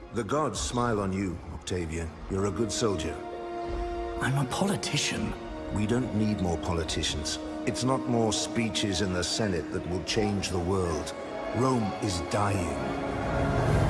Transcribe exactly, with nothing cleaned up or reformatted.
The gods smile on you, Octavian. You're a good soldier. I'm a politician. We don't need more politicians. It's not more speeches in the Senate that will change the world. Rome is dying.